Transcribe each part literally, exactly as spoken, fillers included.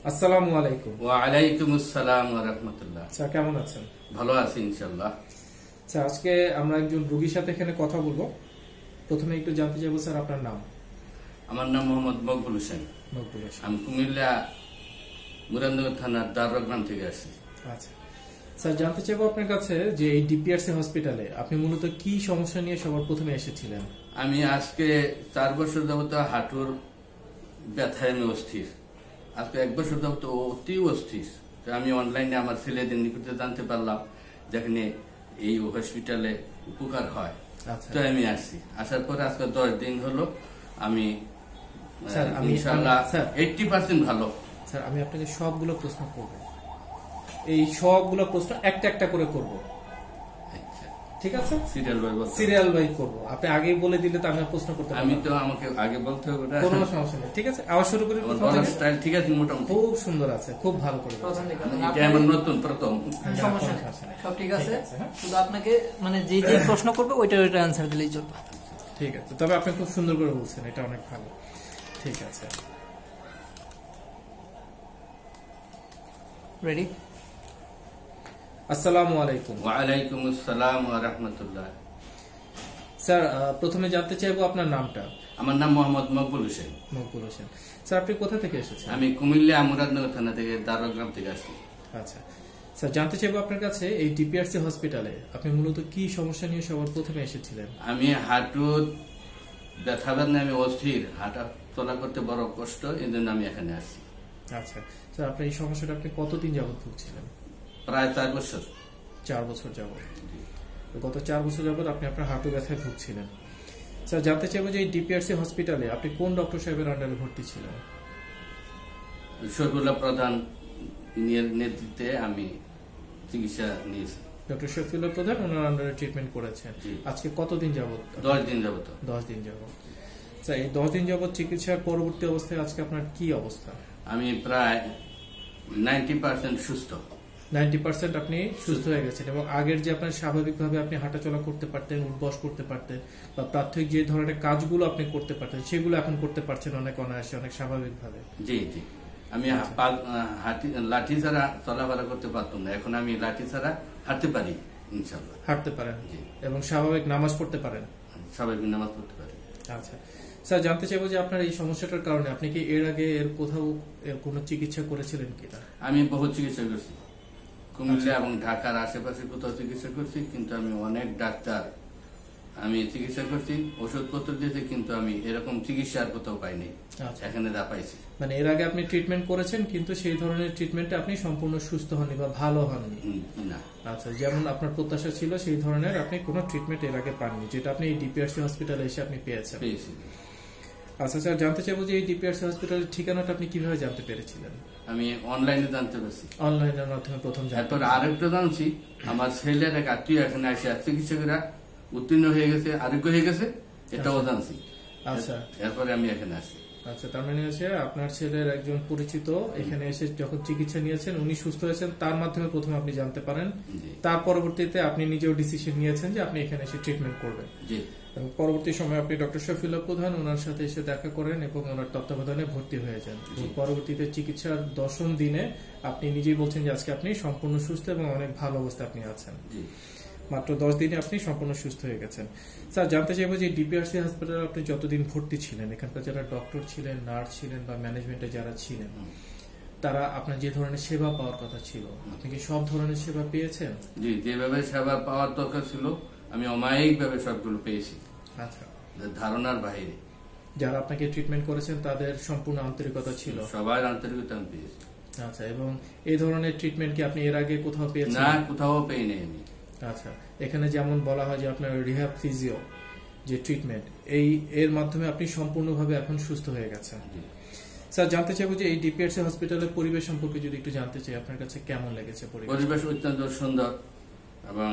আসসালামু আলাইকুম। ওয়া আলাইকুম আসসালাম ওয়া রাহমাতুল্লাহ। স্যার কেমন আছেন? ভালো আছি ইনশাআল্লাহ। স্যার আজকে আমরা একজন রোগীর সাথে এখানে কথা বলবো। প্রথমে একটু জানতে চাইবো স্যার আপনার নাম। আমার নাম মোহাম্মদ মকবুল হোসেন। মকবুল হোসেন। আমি কুমিল্লা মুরাদনগর থানার দাররা গ্রাম থেকে আসছি। আচ্ছা স্যার, জানতে চাইবো আপনার কাছে যে এই ডিপিআরসি হসপিটালে আপনি মূলত কি সমস্যা নিয়ে সবার প্রথমে এসেছিলেন? আমি আজকে চার বছর যাবত হাঁটুর ব্যথায় আমি অস্থির। আজকে এক বছর যাবত অতি অস্থির। তো আমি অনলাইনে আমার ছেলেদের নিকটে জানতে পারলাম যেখানে এই হসপিটালে উপকার হয়। তো আমি আসছি, আসার পরে আজকে দশ দিন হলো আমি ইনশাআল্লাহ এইটটি পার্সেন্ট ভালো। স্যার আমি আপনাকে সবগুলো প্রশ্ন করব, এই সবগুলো প্রশ্ন একটা একটা করে করব, ঠিক আছে? সিরিয়াল বাই বলতে সিরিয়াল বাই করব। আপনি আগেই বলে দিলে তো আমি প্রশ্ন করতে পারবো। আমি তো আমাকে আগে বলতে হবে না, কোনো সমস্যা নেই। ঠিক আছে, আবার শুরু করি। আমার স্টাইল ঠিক আছে, মোটামুটি খুব সুন্দর আছে, খুব ভালো করে। এটা আমার নতুন প্রথম। সমস্যা নেই, সব ঠিক আছে। শুধু আপনাকে মানে যে যে প্রশ্ন করবে ওইটা ওইটা आंसर দিলেই চলবে। ঠিক আছে, তবে আপনি খুব সুন্দর করে বলছেন, এটা অনেক ভালো। ঠিক আছে, রেডি? আসসালামু আলাইকুম। ওয়া আলাইকুম আসসালাম ওয়া রাহমাতুল্লাহ। স্যার প্রথমে জানতে চাইবো আপনার নামটা। আমার নাম মোহাম্মদ মকবুল হোসেন। মকবুল হোসেন। স্যার আপনি কোথা থেকে এসেছেন? আমি কুমিল্লা মুরাদনগর থানা থেকে দাররা গ্রাম থেকে আসছি। আচ্ছা স্যার, জানতে চাইবো আপনার কাছে এই ডিপিআরসি হসপিটালে আপনি মূলত কি সমস্যা নিয়ে সবার প্রথমে এসেছিলেন? আমি হাঁটুর ব্যথা বেদনা, আমি অস্থির, হাঁটা চলা করতে বড় কষ্ট, এই জন্য আমি এখানে আসছি। আচ্ছা স্যার, আপনার এই সমস্যাটা আপনি কতদিন যাবত ভুগছিলেন? প্রায় চার বছর। চার বছর যাবত। গত চার বছর যাবত আপনি আপনার হাঁটু ব্যথায় ভুগছিলেন। স্যার জানতে চাইবো যে এই ডিপিআরসি হসপিটালে আপনি কোন ডক্টর সাহেবের আন্ডারে ভর্তি ছিলেন? শফিউল্লাহ প্রধান নেতৃত্বে আমি চিকিৎসা নিয়েছি। ডক্টর শফিউল্লাহ প্রধান ওনার আন্ডারে ট্রিটমেন্ট করেছেন। আজকে কতদিন যাবত? দশ দিন যাবত। দশ দিন যাবত। স্যার এই দশ দিন যাবত চিকিৎসার পরবর্তী অবস্থায় আজকে আপনার কি অবস্থা? আমি প্রায় নাইনটি পার্সেন্ট সুস্থ। নাইনটি পার্সেন্ট আপনি সুস্থ হয়ে গেছেন এবং আগের যে আপনার স্বাভাবিকভাবে আপনি হাঁটাচলা করতে পারতেন, উঠবস করতে পারতেন বা প্রাথমিক যে ধরনের কাজগুলো আপনি করতে পারতেন সেগুলো এখন করতে পারছেন অনেক অনায়াসে, অনেক স্বাভাবিকভাবে। জি জি, আমি লাঠি ছাড়া চলাফেরা করতে পারতাম না, এখন আমি লাঠি ছাড়া হাঁটতে পারি ইনশাআল্লাহ। হাঁটতে পারেন এবং স্বাভাবিক নামাজ পড়তে পারেন। স্বাভাবিক নামাজ পড়তে পারি। আচ্ছা স্যার, জানতে চাইবো যে আপনার এই সমস্যাটার কারণে আপনি কি এর আগে এর কোথাও কোনো চিকিৎসা করেছিলেন কিনা? আমি বহু চিকিৎসা করছি, কুমিল্লা এবং ঢাকার আশেপাশে কোথাও চিকিৎসা করছি, কিন্তু আমি অনেক ডাক্তার আমি চিকিৎসা করছি, ওষুধপত্র দিয়েছি, কিন্তু আমি এরকম চিকিৎসা আর কোথাও পাইনি। এখানে যা পাইছি, মানে এর আগে আপনি ট্রিটমেন্ট করেছেন কিন্তু সেই ধরনের ট্রিটমেন্টে আপনি সম্পূর্ণ সুস্থ হননি বা ভালো হননি না। আচ্ছা, যেমন আপনার প্রত্যাশা ছিল সেই ধরনের আপনি কোনো ট্রিটমেন্ট এর আগে পাননি, যেটা আপনি এই ডিপিআরসি হসপিটালে এসে আপনি পেয়েছেন। পেয়েছি। আচ্ছা স্যার, জানতে চাইবো যে এই ডিপিআরসি হসপিটালের ঠিকানাটা আপনি কিভাবে জানতে পেরেছিলেন? আমি অনলাইনে জানতে পারছি। অনলাইনের মাধ্যমে প্রথম জানতে। তারপর আরেকটা জানছি, আমার ছেলের এক আত্মীয় এখানে আসে চিকিৎসকেরা উত্তীর্ণ হয়ে গেছে, আরোগ্য হয়ে গেছে, এটাও জানছি। আচ্ছা, এরপরে আমি এখানে আসি। আচ্ছা, তার মানে হচ্ছে আপনার ছেলের একজন পরিচিত এখানে এসে যখন চিকিৎসা নিয়েছেন, উনি সুস্থ হয়েছেন, তার মাধ্যমে প্রথমে আপনি জানতে পারেন। তার পরবর্তীতে আপনি নিজেও ডিসিশন নিয়েছেন যে আপনি এখানে এসে ট্রিটমেন্ট করবেন। জি। পরবর্তী সময় আপনি ডক্টর শফিউল্লাহ প্রধান ওনার সাথে এসে দেখা করেন এবং ওনার তত্ত্বাবধানে ভর্তি হয়ে যান। পরবর্তীতে চিকিৎসার দশম দিনে আপনি নিজেই বলছেন যে আজকে আপনি সম্পূর্ণ সুস্থ এবং অনেক ভালো অবস্থা আপনি আছেন। মাত্র দশ দিনে আপনি সম্পূর্ণ সুস্থ হয়ে গেছেন। স্যার জানতে চাইবো যে ডিপিআরসি হাসপাতালে আপনি যতদিন ভর্তি ছিলেন, এখানকার যারা ডক্টর ছিলেন, নার্স ছিলেন বা ম্যানেজমেন্টে যারা ছিলেন, তারা আপনার যে ধরনের সেবা পাওয়ার কথা ছিল আপনি কি সব ধরনের সেবা পেয়েছেন? জি, যেভাবে সেবা পাওয়ার দরকার ছিল আমি অমায়িক ভাবে সবগুলো পেয়েছি। আচ্ছা, ধারণার বাইরে। যারা আপনাকে ট্রিটমেন্ট করেছেন তাদের সম্পূর্ণ আন্তরিকতা ছিল? সবার আন্তরিকতা আমি পেয়েছি। আচ্ছা, এবং এই ধরনের ট্রিটমেন্ট কি আপনি এর আগে কোথাও পেয়েছেন? না, কোথাও পেইনি আমি। আচ্ছা, এখানে যেমন বলা হয় যে আপনার রিহ্যাব ফিজিও যে ট্রিটমেন্ট, এই এর মাধ্যমে আপনি সম্পূর্ণভাবে এখন সুস্থ হয়ে গেছেন। স্যার জানতে চাইবো যে এই ডিপিআরসি হসপিটালের পরিবেশ সম্পর্কে যদি একটু জানতে চাই, আপনার কাছে কেমন লেগেছে পরিবেশ? পরিবেশ অত্যন্ত সুন্দর এবং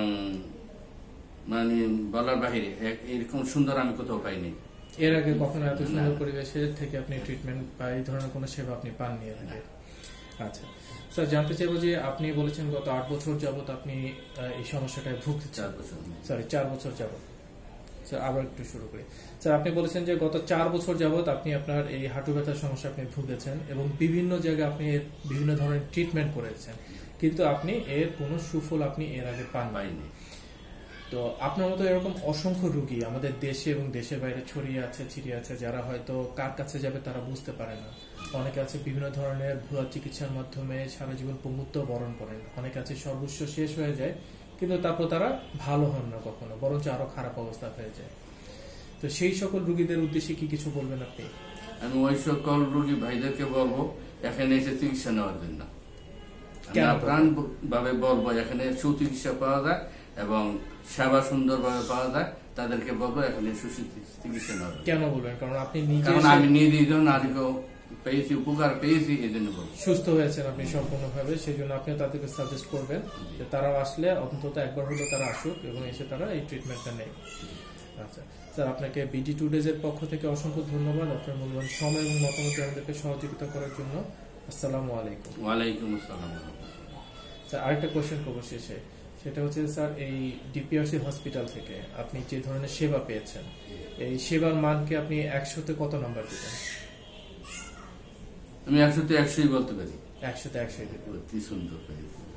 মানে বলার বাহিরে, এরকম সুন্দর আমি কোথাও পাইনি। এর আগে কখনো এত সুন্দর পরিবেশের থেকে আপনি ট্রিটমেন্ট বা এই ধরনের কোনো সেবা আপনি পাননি এর আগে? আচ্ছা স্যার, জানতে চাইবো যে আপনি বলেছেন গত আট বছর যাবত আপনি এই সমস্যাটায় ভুগছেন। চার বছর সরি চার বছর যাবত স্যার আবার একটু শুরু করি। স্যার আপনি বলেছেন যে গত চার বছর যাবত আপনি আপনার এই হাঁটু ব্যথার সমস্যা আপনি ভুগেছেন এবং বিভিন্ন জায়গায় আপনি এর বিভিন্ন ধরনের ট্রিটমেন্ট করেছেন, কিন্তু আপনি এর কোনো সুফল আপনি এর আগে পান পাইনি। তো আপনার মতো এরকম অসংখ্য রোগী আমাদের দেশে এবং দেশের বাইরে ছড়িয়ে আছে ছিটিয়ে আছে, যারা হয়তো কার কাছে যাবে তারা বুঝতে পারে না। অনেকে আছে বিভিন্ন ধরনের ভুয়া চিকিৎসার মাধ্যমে সারা জীবন পঙ্গুত্ব বরণ করেন, অনেকে আছে সর্বস্ব শেষ হয়ে যায় কিন্তু তারপর তারা ভালো হন না কখনো, বরঞ্চ আরো খারাপ অবস্থা হয়ে যায়। তো সেই সকল রোগীদের উদ্দেশ্যে কি কিছু বলবেন আপনি? আমি ওই সকল রোগী ভাইদেরকে বলবো এখানে এসে চিকিৎসা নেওয়ার জন্য। প্রাণ ভাবে বলবো এখানে সুচিকিৎসা পাওয়া যায় এবং সেবা সুন্দরভাবে পাওয়া যায়, তাদেরকে বলবো এখানে সুচিকিৎসা নেওয়া। কেন বলবেন? কারণ আপনি নিজে, কারণ আমি নিজে নারীকেও পেয়েছি, উপকার পেয়েছি, এই জন্য বলবো। সুস্থ হয়েছেন আপনি সম্পূর্ণভাবে, সেই জন্য আপনি তাদেরকে সাজেস্ট করবেন যে তারাও আসলে অন্তত একবার হলেও তারা আসুক এবং এসে তারা এই ট্রিটমেন্টটা নেয়। আচ্ছা স্যার, আপনাকে বিডি টু ডেজ এর পক্ষ থেকে অসংখ্য ধন্যবাদ আপনার মূল্যবান সময় এবং মতামত আমাদেরকে সহযোগিতা করার জন্য। আসসালামু আলাইকুম। ওয়ালাইকুম আসসালাম। স্যার আরেকটা কোয়েশ্চেন করবো শেষে, সেটা হচ্ছে স্যার এই ডিপিআরসি হসপিটাল থেকে আপনি যে ধরনের সেবা পেয়েছেন, এই সেবার মানকে আপনি একশোতে কত নাম্বার দিবেন? আমি একশোতে একশোই বলতে পারি। একশোতে একশোই দিবেন। অতি সুন্দর।